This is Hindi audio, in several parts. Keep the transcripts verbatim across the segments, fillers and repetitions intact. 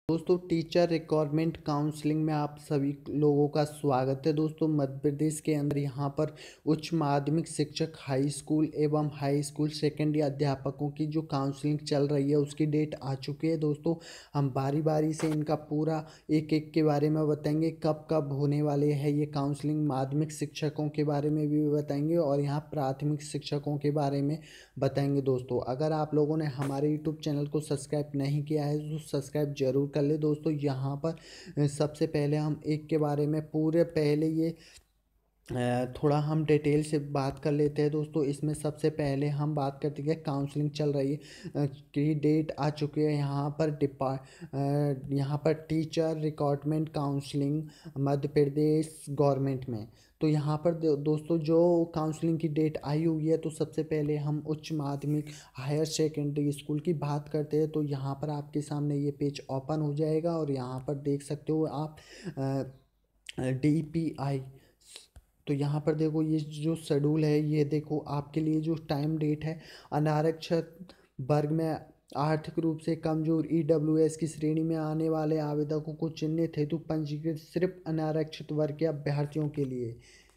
दोस्तों टीचर रिक्वायरमेंट काउंसलिंग में आप सभी लोगों का स्वागत है। दोस्तों मध्य प्रदेश के अंदर यहाँ पर उच्च माध्यमिक शिक्षक, हाई स्कूल एवं हाई स्कूल सेकेंडरी अध्यापकों की जो काउंसलिंग चल रही है उसकी डेट आ चुकी है। दोस्तों हम बारी बारी से इनका पूरा एक एक के बारे में बताएंगे, कब कब होने वाले हैं ये काउंसलिंग। माध्यमिक शिक्षकों के बारे में भी बताएंगे और यहाँ प्राथमिक शिक्षकों के बारे में बताएंगे। दोस्तों अगर आप लोगों ने हमारे यूट्यूब चैनल को सब्सक्राइब नहीं किया है तो सब्सक्राइब जरूर कर ले। दोस्तों यहाँ पर सबसे पहले हम एक के बारे में पूरे पहले ये थोड़ा हम डिटेल से बात कर लेते हैं। दोस्तों इसमें सबसे पहले हम बात करते हैं काउंसलिंग चल रही है की डेट आ चुकी है। यहाँ पर डिपार्ट यहाँ पर teacher requirement counselling Madhya Pradesh government में। तो यहाँ पर दोस्तों जो काउंसलिंग की डेट आई हुई है, तो सबसे पहले हम उच्च माध्यमिक हायर सेकेंडरी स्कूल की बात करते हैं। तो यहाँ पर आपके सामने ये पेज ओपन हो जाएगा और यहाँ पर देख सकते हो आप डी पी आई। तो यहाँ पर देखो ये जो शेड्यूल है, ये देखो आपके लिए जो टाइम डेट है, अनारक्षित वर्ग में आर्थिक रूप से कमजोर ई डब्ल्यू एस की श्रेणी में आने वाले आवेदकों को चिन्हित हेतु पंजीकृत सिर्फ अनारक्षित वर्ग के अभ्यर्थियों के लिए।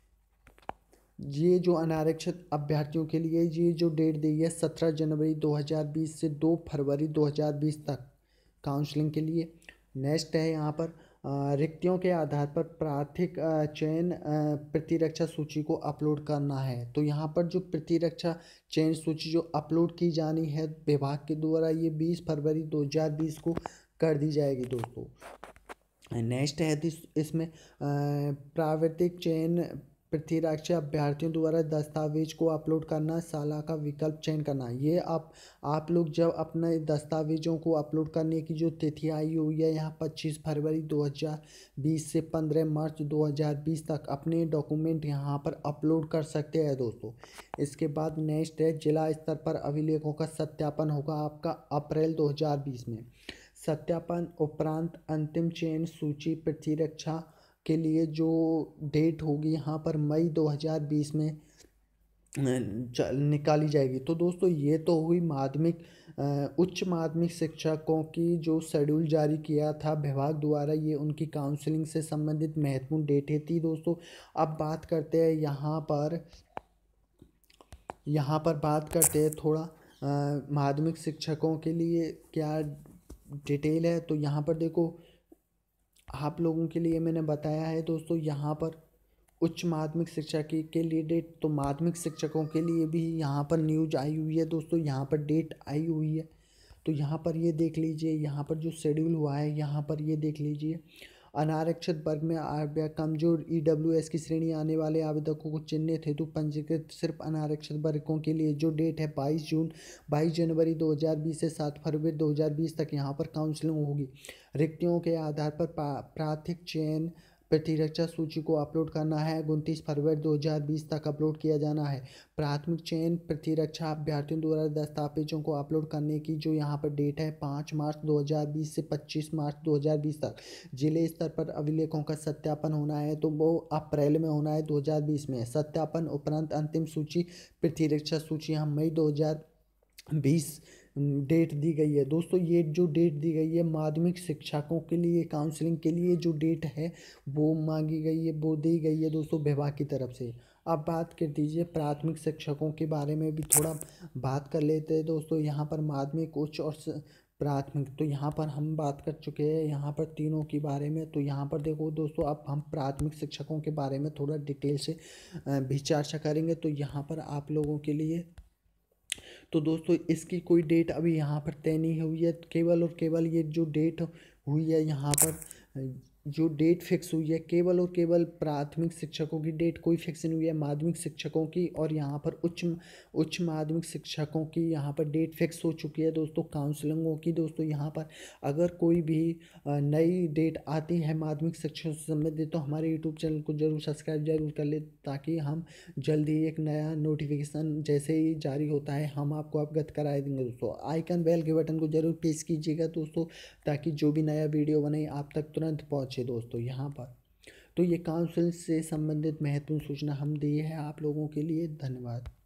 ये जो अनारक्षित अभ्यर्थियों के लिए ये जो डेट दी है सत्रह जनवरी दो हज़ार बीस से दो फरवरी दो हज़ार बीस तक काउंसलिंग के लिए। नेक्स्ट है यहाँ पर रिक्तियों के आधार पर प्राथमिक चयन प्रतिरक्षा सूची को अपलोड करना है। तो यहाँ पर जो प्रतिरक्षा चयन सूची जो अपलोड की जानी है विभाग के द्वारा, ये बीस फरवरी दो हज़ार बीस को कर दी जाएगी। दोस्तों नेक्स्ट है इसमें प्रावृत्तिक चयन प्रतिरक्षा अभ्यर्थियों द्वारा दस्तावेज को अपलोड करना, साला का विकल्प चयन करना। ये आप आप लोग जब अपने दस्तावेजों को अपलोड करने की जो तिथि आई हुई है यहाँ पच्चीस फरवरी दो हज़ार बीस से पंद्रह मार्च दो हज़ार बीस तक अपने डॉक्यूमेंट यहाँ पर अपलोड कर सकते हैं। दोस्तों इसके बाद नेक्स्ट है जिला स्तर पर अभिलेखों का सत्यापन होगा आपका अप्रैल दो हज़ार बीस में। सत्यापन उपरांत अंतिम चयन सूची प्रतिरक्षा के लिए जो डेट होगी यहाँ पर मई दो हज़ार बीस में निकाली जाएगी। तो दोस्तों ये तो हुई माध्यमिक उच्च माध्यमिक शिक्षकों की जो शेड्यूल जारी किया था विभाग द्वारा, ये उनकी काउंसलिंग से संबंधित महत्वपूर्ण डेटें थी। दोस्तों अब बात करते हैं यहाँ पर यहाँ पर बात करते हैं थोड़ा माध्यमिक शिक्षकों के लिए क्या डिटेल है। तो यहाँ पर देखो आप लोगों के लिए मैंने बताया है। दोस्तों यहाँ पर उच्च माध्यमिक शिक्षा की के लिए डेट, तो माध्यमिक शिक्षकों के लिए भी यहाँ पर न्यूज आई हुई है। दोस्तों यहाँ पर डेट आई हुई है, तो यहाँ पर ये देख लीजिए। यहाँ पर जो शेड्यूल हुआ है यहाँ पर ये देख लीजिए। अनारक्षित वर्ग में कमजोर ई डब्ल्यू एस की श्रेणी आने वाले आवेदकों को चिन्हित हेतु पंजीकृत सिर्फ अनारक्षित वर्गों के लिए जो डेट है बाईस जून बाईस जनवरी दो हज़ार बीस से सात फरवरी दो हज़ार बीस तक यहाँ पर काउंसलिंग होगी। रिक्तियों के आधार पर प्राथमिक चयन प्रतिरक्षा सूची को अपलोड करना है। उनतीस फरवरी दो हज़ार बीस तक अपलोड किया जाना है। प्राथमिक चयन प्रतिरक्षा अभ्यर्थियों द्वारा दस्तावेजों को अपलोड करने की जो यहाँ पर डेट है पाँच मार्च दो हज़ार बीस से पच्चीस मार्च दो हज़ार बीस तक। जिले स्तर पर अभिलेखों का सत्यापन होना है, तो वो अप्रैल में होना है दो हज़ार बीस में। सत्यापन उपरांत अंतिम सूची प्रतिरक्षा सूची हम मई दो हज़ार बीस डेट दी गई है। दोस्तों ये जो डेट दी गई है माध्यमिक शिक्षकों के लिए काउंसलिंग के लिए जो डेट है वो मांगी गई है, वो दी गई है दोस्तों विभाग की तरफ से। अब बात कर दीजिए प्राथमिक शिक्षकों के बारे में भी थोड़ा बात कर लेते हैं। दोस्तों यहाँ पर माध्यमिक, उच्च और प्राथमिक, तो यहाँ पर हम बात कर चुके हैं यहाँ पर तीनों के बारे में। तो यहाँ पर देखो दोस्तों अब हम प्राथमिक शिक्षकों के बारे में थोड़ा डिटेल से भी चर्चा करेंगे। तो यहाँ पर आप लोगों के लिए तो दोस्तों इसकी कोई डेट अभी यहाँ पर तय नहीं हुई है। केवल और केवल ये जो डेट हुई है यहाँ पर जो डेट फिक्स हुई है केवल और केवल प्राथमिक शिक्षकों की डेट कोई फिक्स नहीं हुई है। माध्यमिक शिक्षकों की और यहाँ पर उच्च उच्च माध्यमिक शिक्षकों की यहाँ पर डेट फिक्स हो चुकी है दोस्तों काउंसलिंगों की। दोस्तों यहाँ पर अगर कोई भी नई डेट आती है माध्यमिक शिक्षा से संबंधित तो हमारे यूट्यूब चैनल को जरूर सब्सक्राइब जरूर कर ले, ताकि हम जल्दी एक नया नोटिफिकेशन जैसे ही जारी होता है हम आपको अवगत करा देंगे। दोस्तों आइकन बेल के बटन को जरूर प्रेस कीजिएगा दोस्तों, ताकि जो भी नया वीडियो बने आप तक तुरंत पहुँचे। दोस्तों यहाँ पर तो ये काउंसिल से संबंधित महत्वपूर्ण सूचना हम दिए हैं आप लोगों के लिए। धन्यवाद।